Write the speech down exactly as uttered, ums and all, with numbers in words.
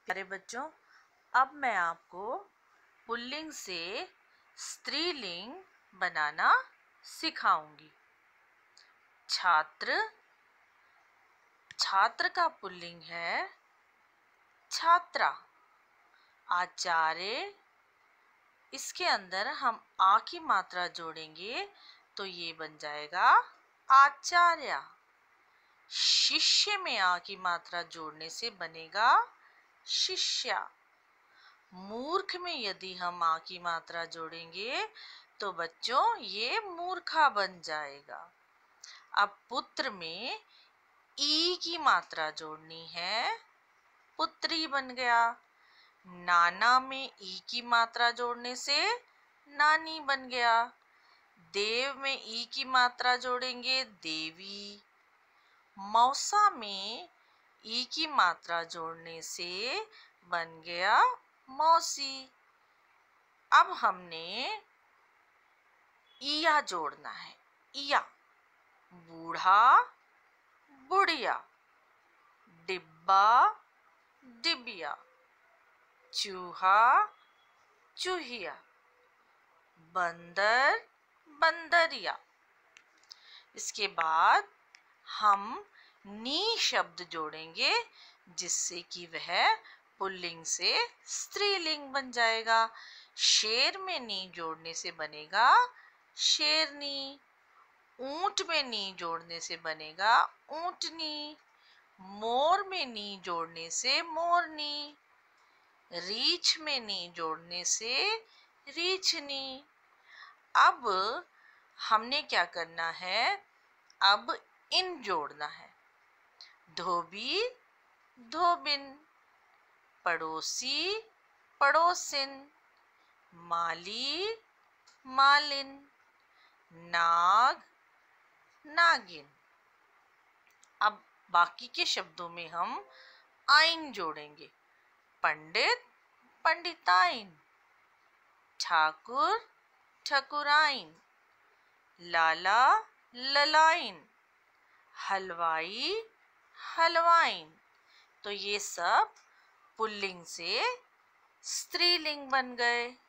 प्यारे बच्चों, अब मैं आपको पुल्लिंग से स्त्रीलिंग बनाना सिखाऊंगी। छात्र, छात्र का पुल्लिंग है छात्रा। आचार्य, इसके अंदर हम आ की मात्रा जोड़ेंगे तो ये बन जाएगा आचार्य। शिष्य में आ की मात्रा जोड़ने से बनेगा शिष्या। मूर्ख में यदि हम आ की मात्रा जोड़ेंगे तो बच्चों ये मूर्खा बन जाएगा। अब पुत्र में ई की मात्रा जोड़नी है, पुत्री बन गया। नाना में ई की मात्रा जोड़ने से नानी बन गया। देव में ई की मात्रा जोड़ेंगे देवी। मौसा में ई की मात्रा जोड़ने से बन गया मौसी। अब हमने इया जोड़ना है, इया। बूढ़ा बुढ़िया, डिब्बा डिबिया, चूहा चूहिया, बंदर बंदरिया। इसके बाद हम नी शब्द जोड़ेंगे जिससे कि वह पुल्लिंग से स्त्रीलिंग बन जाएगा। शेर में नी जोड़ने से बनेगा शेरनी। ऊंट में नी जोड़ने से बनेगा ऊंटनी। मोर में नी जोड़ने से मोरनी। रीछ में नी जोड़ने से रीछनी। अब हमने क्या करना है, अब इन जोड़ना है। धोबी धोबिन, पड़ोसी पड़ोसिन, माली मालिन, नाग नागिन। अब बाकी के शब्दों में हम आइन जोड़ेंगे। पंडित पंडिताइन, ठाकुर ठकुराइन, लाला ललाइन, हलवाई हलवाइन। तो ये सब पुल्लिंग से स्त्रीलिंग बन गए।